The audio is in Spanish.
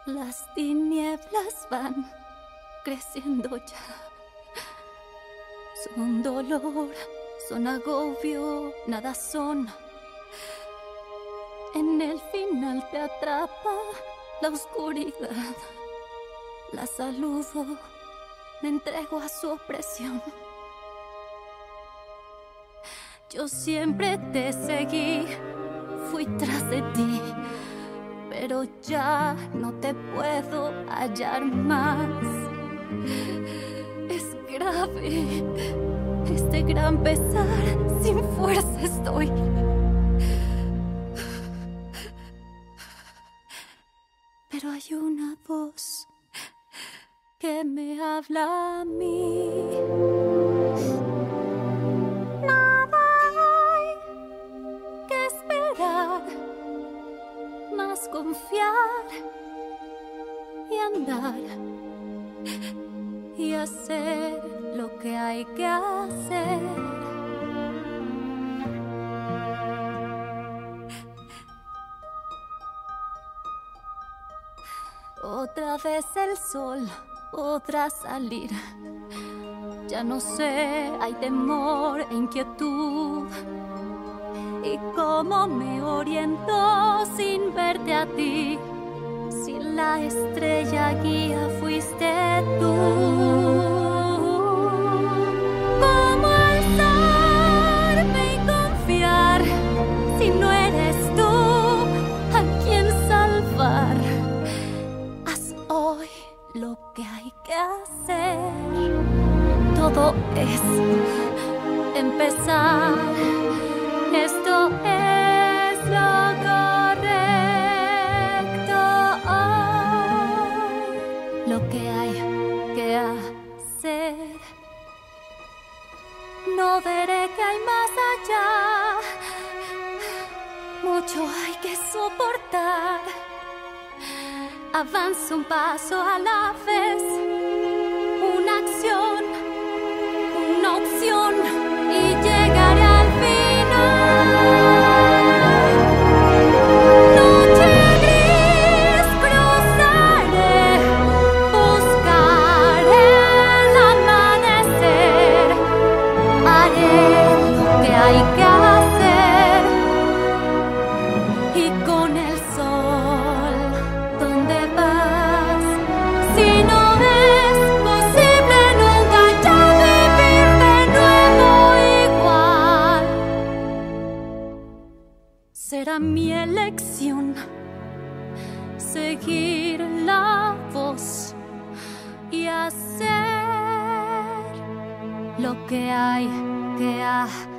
Las tinieblas van creciendo ya. Son dolor, son agobio, nada son. En el final te atrapa la oscuridad. La saludo, me entrego a su opresión. Yo siempre te seguí, fui tras de ti, pero ya no te puedo hallar más. Es grave este gran pesar, sin fuerza estoy. Pero hay una voz que me habla a mí. Nada hay que esperar, más confiar y andar y hacer lo que hay que hacer. Otra vez el sol podrá salir. Ya no sé, hay temor e inquietud. ¿Y cómo me oriento sin verte a ti? Si la estrella guía fuiste tú. ¿Cómo alzarme y confiar si no eres tú a quien salvar? Haz hoy lo que hay que hacer. Todo es empezar. Esto es lo correcto hoy. Lo que hay que hacer. No veré que hay más allá. Mucho hay que soportar. Avanza un paso a la vez. Una acción, una opción y llegaré al final. Noche gris cruzaré, buscaré el amanecer. Haré lo que hay que hacer y con el sol, ¿dónde vas? Si no es posible nunca ya vivir de nuevo igual. Será mi elección seguir la voz y hacer lo que hay que hacer.